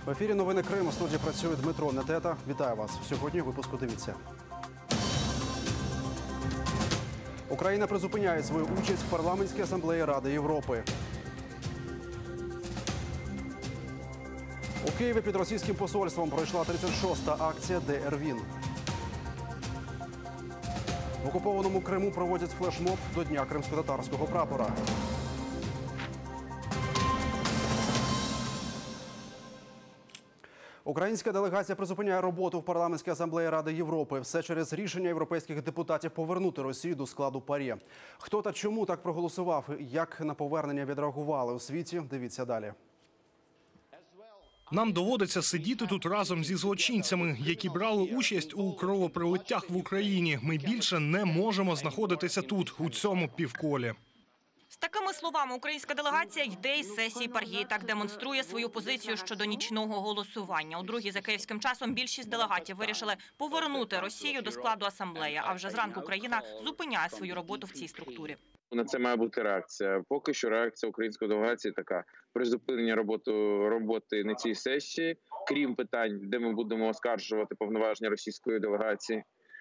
В ефірі «Новини Криму». В студії працює Дмитро Нетета. Вітаю вас. Сьогодні в випуску дивіться. Україна призупиняє свою участь в парламентській асамблеї Ради Європи. У Києві під російським посольством пройшла 36-та акція «ДР-ВІН». В окупованому Криму проводять флешмоб до Дня кримськотатарського прапора. Українська делегація призупиняє роботу в парламентській асамблеї Ради Європи. Все через рішення європейських депутатів повернути Росію до складу ПАРЄ. Хто та чому так проголосував, як на повернення відреагували у світі, дивіться далі. Нам доводиться сидіти тут разом зі злочинцями, які брали участь у кровопролиттях в Україні. Ми більше не можемо знаходитися тут, у цьому півколі. З такими словами українська делегація йде із сесії ПАРЄ. Так демонструє свою позицію щодо нічного голосування. У другій за київським часом більшість делегатів вирішили повернути Росію до складу асамблеї. А вже зранку Україна зупиняє свою роботу в цій структурі. На це має бути реакція. Поки що реакція української делегації така: призупинення роботи на цій сесії, крім питань, де ми будемо оскаржувати повноваження російської делегації.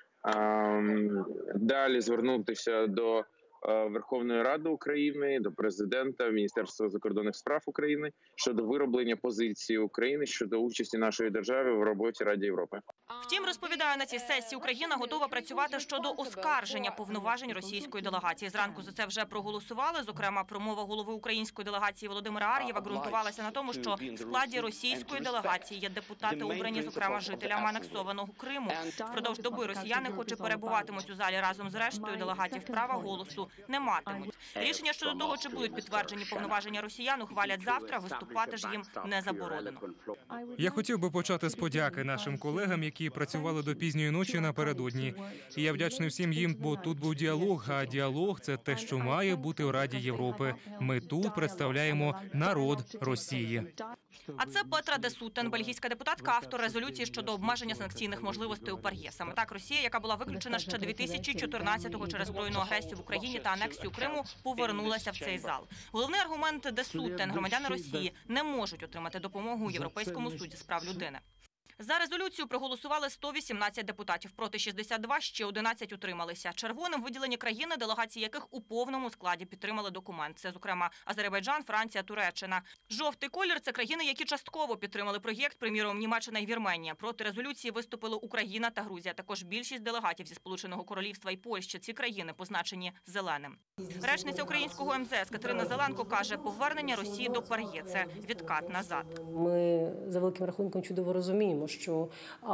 Далі звернутися до Верховної Ради України, до президента, Міністерства закордонних справ України щодо вироблення позиції України щодо участі нашої держави в роботі Ради Європи. Втім, розповідаю, на цій сесії Україна готова працювати щодо оскарження повноважень російської делегації. Зранку за це вже проголосували. Зокрема, промова голови української делегації Володимира Ар'єва ґрунтувалася на тому, що в складі російської делегації є депутати, обрані, зокрема, жителям анексованого Криму. Впродовж доби росіяни, хоч і перебуватимуть у залі разом з рештою делегатів, права голосу не матимуть. Рішення щодо того, чи будуть підтверджені повноваження росіян, ухвалять завтра. Виступати ж їм не заборонено. Я хотів би почати з подяки нашим колегам, які працювали до пізньої ночі напередодні. І я вдячний всім їм, бо тут був діалог, а діалог – це те, що має бути у Раді Європи. Ми тут представляємо народ Росії. А це Петра де Сутен, бельгійська депутатка, автор резолюції щодо обмеження санкційних можливостей у ПАРЄ. Саме так Росія, яка була виключена ще 2014-го через збройну агресію в Україні та анексію Криму, повернулася в цей зал. Головний аргумент де Сутен – громадяни Росії не можуть отримати допомогу у Європейському суді з прав людини. За резолюцію проголосували 118 депутатів, проти 62, ще 11 утрималися. Червоним виділені країни, делегації яких у повному складі підтримали документ. Це, зокрема, Азербайджан, Франція, Туреччина. Жовтий колір – це країни, які частково підтримали проєкт, приміром, Німеччина і Вірменія. Проти резолюції виступили Україна та Грузія. Також більшість делегатів зі Сполученого Королівства і Польщі. Ці країни позначені зеленим. Речниця українського МЗС Катерина Зеленко каже, повернення Росії до ПАРЄ – це відкат назад. Ми, за великим рахунком, чудово розуміємо, що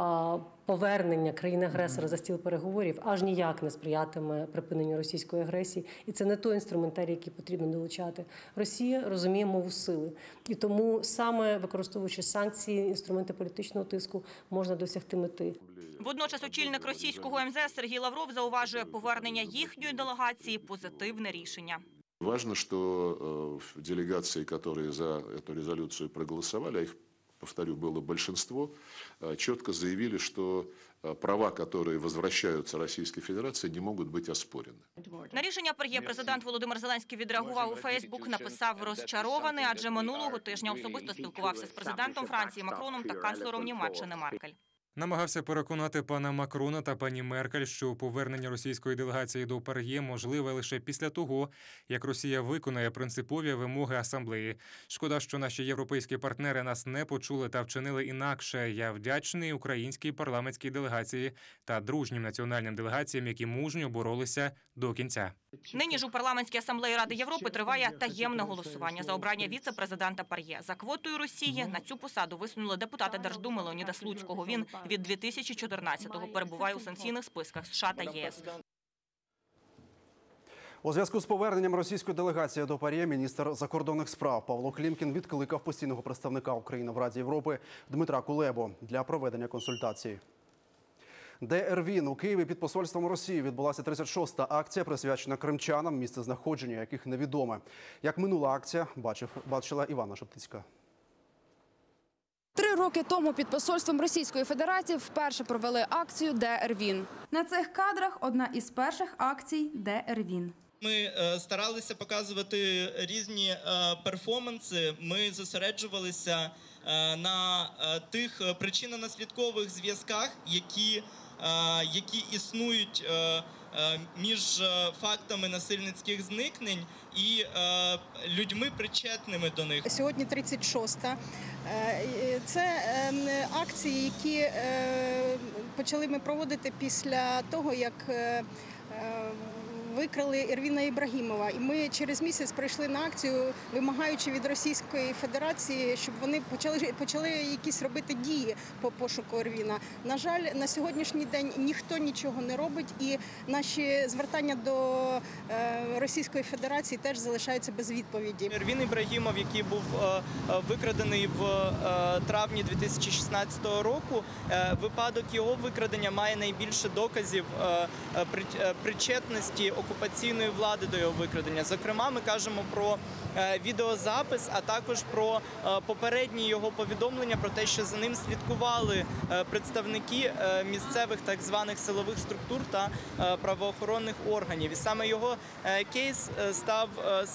повернення країни-агресора за стіл переговорів аж ніяк не сприятиме припиненню російської агресії. І це не той інструментарій, який потрібно долучати. Росія розуміє мову сили. І тому саме використовуючи санкції, інструменти політичного тиску, можна досягти мети. Водночас очільник російського МЗС Сергій Лавров зауважує, повернення їхньої делегації – позитивне рішення. Важно, что делегации, которые за эту резолюцию проголосовали, а их, повторю, было большинство, четко заявили, что права, которые возвращаются Российской Федерации, не могут быть оспорены. На рішення ПАРЄ президент Володимир Зеленський відреагував у Фейсбук, написав розчарований, адже минулого тижня особисто спілкувався з президентом Франції Макроном та канцлером Німеччини Меркель. Намагався переконати пана Макрона та пані Меркель, що повернення російської делегації до ПАРЄ можливе лише після того, як Росія виконає принципові вимоги асамблеї. Шкода, що наші європейські партнери нас не почули та вчинили інакше. Я вдячний українській парламентській делегації та дружнім національним делегаціям, які мужньо боролися до кінця. Нині ж у парламентській асамблеї Ради Європи триває таємне голосування за обрання віце-президента ПАРЄ. За квотою Росії на цю посаду висунули депутата Держдуми Леоніда Слуцького. Він від 2014-го перебуває у санкційних списках США та ЄС. У зв'язку з поверненням російської делегації до ПАРЄ міністр закордонних справ Павло Клімкін відкликав постійного представника України в Раді Європи Дмитра Кулебу для проведення консультацій. ДР-ВІН у Києві під посольством Росії відбулася 36-та акція, присвячена кримчанам, місце знаходження яких невідоме. Як минула акція, бачила Івана Шептицька. 3 роки тому під посольством Російської Федерації вперше провели акцію ДР-ВІН. На цих кадрах одна із перших акцій ДР-ВІН. Ми старалися показувати різні перформанси, ми зосереджувалися на тих причинно-наслідкових зв'язках, які існують між фактами насильницьких зникнень і людьми, причетними до них. Сьогодні 36-та. Це акції, які почали ми проводити після того, як викрали Ервіна Ібрагімова. І ми через місяць прийшли на акцію, вимагаючи від Російської Федерації, щоб вони почали якісь робити дії по пошуку Ервіна. На жаль, на сьогоднішній день ніхто нічого не робить, і наші звертання до Російської Федерації теж залишаються без відповіді. Ервін Ібрагімов, який був викрадений в травні 2016 року, випадок його викрадення має найбільше доказів причетності окупаційної влади до його викрадення. Зокрема, ми кажемо про відеозапис, а також про попередні його повідомлення про те, що за ним слідкували представники місцевих так званих силових структур та правоохоронних органів. І саме його кейс став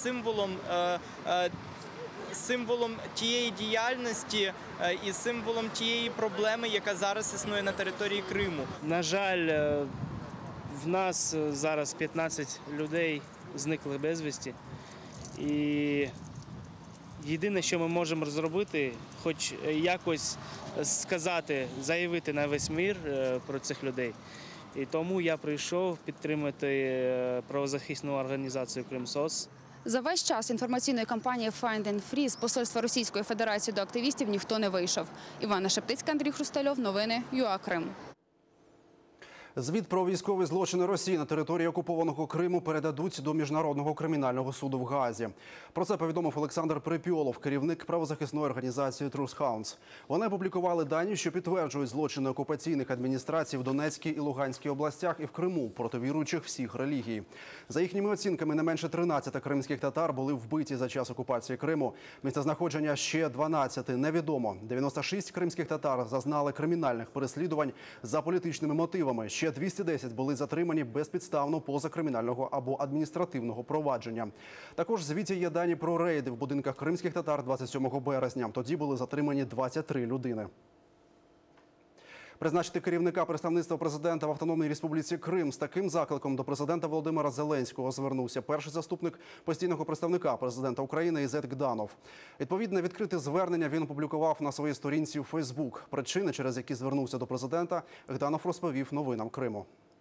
символом тієї діяльності і символом тієї проблеми, яка зараз існує на території Криму. На жаль, в нас зараз 15 людей зникли безвісті. І єдине, що ми можемо зробити, хоч якось сказати, заявити на весь мир про цих людей. І тому я прийшов підтримати правозахисну організацію «Кримсос». За весь час інформаційної кампанії «Find and Free» з посольства Російської Федерації до активістів ніхто не вийшов. Івана Шептицька, Андрій Хрустальов. Новини ЮА Крим. Звіт про військові злочини Росії на території окупованого Криму передадуть до Міжнародного кримінального суду в Гаазі. Про це повідомив Олександр Припьолов, керівник правозахисної організації Truth Hounds. Вони опублікували дані, що підтверджують злочини окупаційних адміністрацій в Донецькій і Луганській областях і в Криму проти віруючих всіх релігій. За їхніми оцінками, не менше 13 кримських татар були вбиті за час окупації Криму. Місцезнаходження ще 12 невідомо. 96 кримських татар зазнали кримінальних переслідувань за політичними мотивами. Ще 210 були затримані безпідставно поза кримінального або адміністративного провадження. Також в звіті є дані про рейди в будинках кримських татар 27 березня. Тоді були затримані 23 людини. Призначити керівника представництва президента в Автономній Республіці Крим. З таким закликом до президента Володимира Зеленського звернувся перший заступник постійного представника президента України Ізет Гданов. Відповідне відкрите звернення він опублікував на своїй сторінці у Фейсбук. Причини, через які звернувся до президента, Гданов розповів новинам Криму.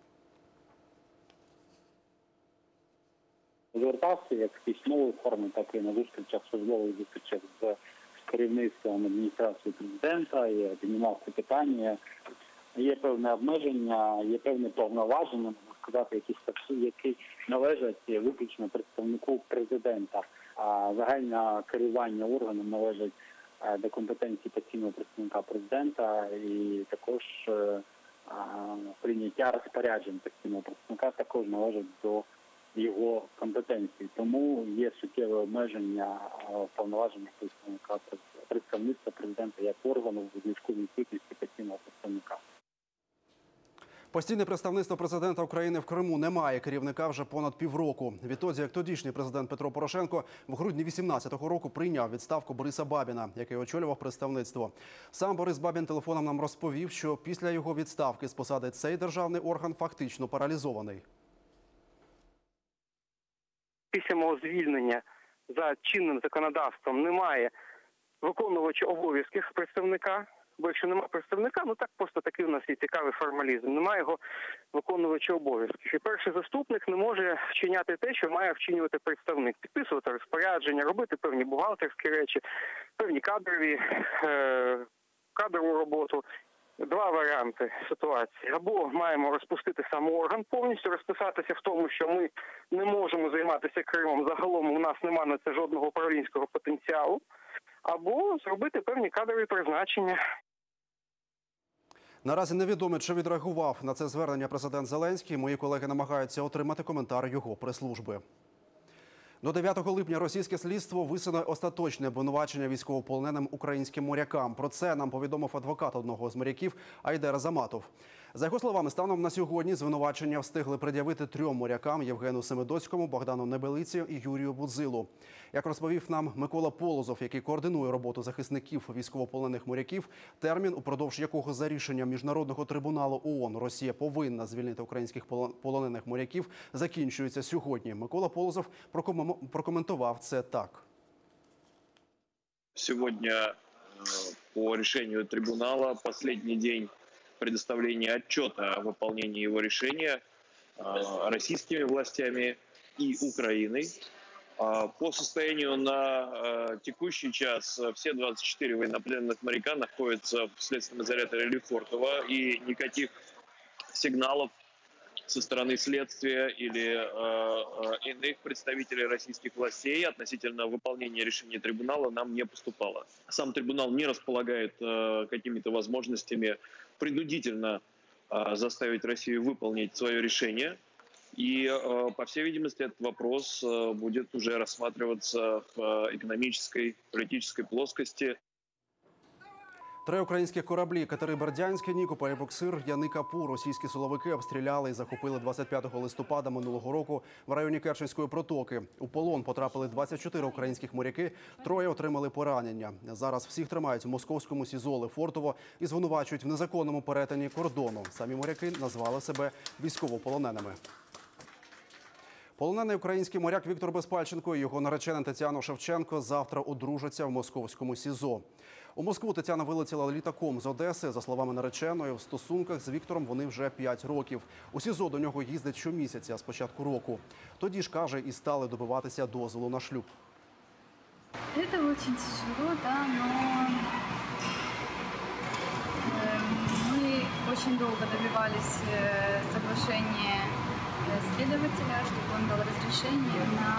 Звертався як в письмовій формі, так і на зустрічах, службових зустрічах з керівництвом адміністрації президента, і піднімав це питання. Є певне обмеження, є певні повноваження, можна сказати, які належать виключно представнику президента. А загальне керування органом належить до компетенції постійного представника президента, і також прийняття розпоряджень постійного представника також належить до його компетенції. Тому є суттєве обмеження повноваження представництва президента як органу в зв'язку з відсутністю постійного представника. Постійне представництво президента України в Криму не має керівника вже понад півроку. Відтоді, як тодішній президент Петро Порошенко в грудні 2018 року прийняв відставку Бориса Бабіна, який очолював представництво. Сам Борис Бабін телефоном нам розповів, що після його відставки з посади цей державний орган фактично паралізований. Після мого звільнення за чинним законодавством немає виконувача обов'язків представника, бо якщо немає представника, ну так просто такий у нас є цікавий формалізм, немає його виконувача обов'язків. І перший заступник не може вчиняти те, що має вчинювати представник, підписувати розпорядження, робити певні бухгалтерські речі, певні кадрову роботу. Два варіанти ситуації. Або маємо розпустити сам орган, повністю розписатися в тому, що ми не можемо займатися Кримом, загалом у нас немає на це жодного управлінського потенціалу, або зробити певні кадрові призначення. Наразі невідомо, чи відреагував на це звернення президент Зеленський. Мої колеги намагаються отримати коментар його прес-служби. До 9 липня російське слідство висуне остаточне обвинувачення військовополоненим українським морякам. Про це нам повідомив адвокат одного з моряків Айдер Азаматов. За його словами, станом на сьогодні звинувачення встигли пред'явити 3 морякам – Євгену Семидоцькому, Богдану Небелиці і Юрію Будзилу. Як розповів нам Микола Полозов, який координує роботу захисників військовополонених моряків, термін, упродовж якого за рішенням Міжнародного трибуналу ООН Росія повинна звільнити українських полонених моряків, закінчується сьогодні. Микола Полозов прокоментував це так. Сегодня по решению трибунала последний день предоставления отчета о выполнении его решения российскими властями и Украиной. По состоянию на текущий час все 24 военнопленных моряка находятся в следственном изоляторе Лефортово, и никаких сигналов со стороны следствия или иных представителей российских властей относительно выполнения решения трибунала нам не поступало. Сам трибунал не располагает какими-то возможностями принудительно заставить Россию выполнить свое решение. И, по всей видимости, этот вопрос будет уже рассматриваться в экономической, политической плоскости. 3 українських кораблі «Катери Бердянське», «Нікополь» і «Буксир» Яни Капу російські силовики обстріляли і захопили 25 листопада минулого року в районі Керченської протоки. У полон потрапили 24 українських моряки, 3 отримали поранення. Зараз всіх тримають у московському СІЗО Лефортово і звинувачують в незаконному перетині кордону. Самі моряки назвали себе військовополоненими. Полонений український моряк Віктор Безпальченко і його наречена Тетяна Шевченко завтра одружаться в московському СІЗО. У Москву Тетяна вилетіла літаком з Одеси. За словами нареченої, в стосунках з Віктором вони вже 5 років. У СІЗО до нього їздить щомісяця з початку року. Тоді ж, каже, і стали добиватися дозволу на шлюб. Це дуже тяжело, да, но мы очень долго добивались соглашения следователя, чтобы он дал разрешение на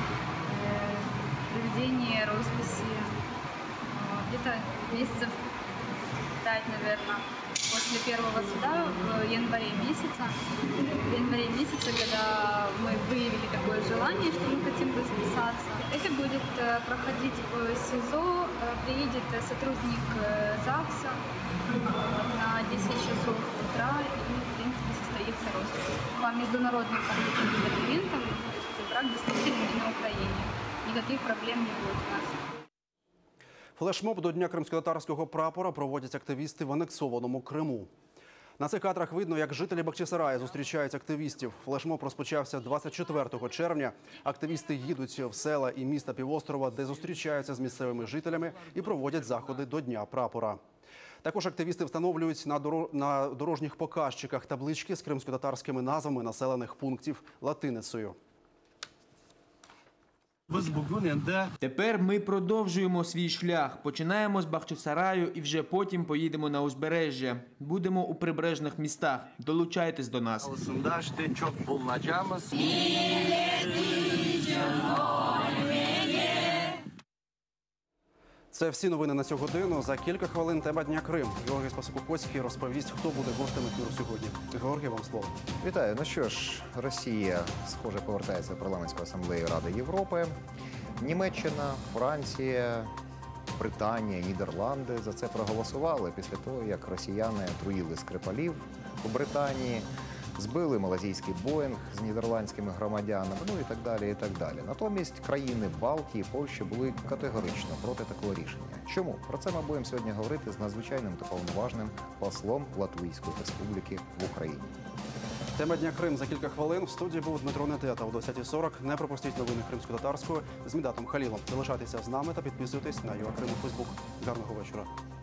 проведение росписи. Где-то месяцев 5, наверное, после первого суда в январе месяце. В январе месяце, когда мы выявили такое желание, что мы хотим расписаться. Это будет проходить в СИЗО, приедет сотрудник ЗАГСа на 10 часов утра и, в принципе, состоится роспись. По международным документам, то есть брак действительно на Украине. Никаких проблем не будет у нас. Флешмоб до Дня кримськотатарського прапора проводять активісти в анексованому Криму. На цих кадрах видно, як жителі Бахчисарая зустрічають активістів. Флешмоб розпочався 24 червня. Активісти їдуть в села і міста півострова, де зустрічаються з місцевими жителями і проводять заходи до Дня прапора. Також активісти встановлюють на дорожніх показчиках таблички з кримськотатарськими назвами населених пунктів латиницею. Тепер ми продовжуємо свій шлях. Починаємо з Бахчисараю і вже потім поїдемо на узбережжя. Будемо у прибережних містах. Долучайтесь до нас. Це всі новини на цю годину. За кілька хвилин тема Дня Крим. Георгій Спасокоцький розповість, хто буде гостем ефіру сьогодні. Георгій, вам слово. Вітаю. Ну що ж, Росія, схоже, повертається в парламентську асамблею Ради Європи. Німеччина, Франція, Британія, Нідерланди за це проголосували після того, як росіяни отруїли Скрипалів у Британії, збили малазійський Боїнг з нідерландськими громадянами, ну і так далі, і так далі. Натомість країни Балтії, Польщі були категорично проти такого рішення. Чому? Про це ми будемо сьогодні говорити з надзвичайним та повноважним послом Латвійської Республіки в Україні. Тема Дня Крим за кілька хвилин. В студії був Дмитро Нетета о 20:40. Не пропустіть новини кримськотатарської з Мідатом Халілом. Залишайтеся з нами та підписуйтесь на ЮА Крим у Фейсбук. Гарного вечора.